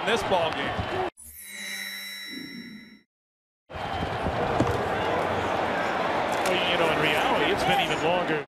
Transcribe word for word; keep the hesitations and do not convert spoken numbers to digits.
this ball game. Well, you know, in reality, it's been even longer.